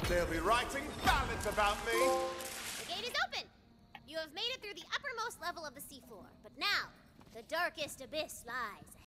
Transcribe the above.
They'll be writing ballads about me. The gate is open! You have made it through the uppermost level of the seafloor, but now, the darkest abyss lies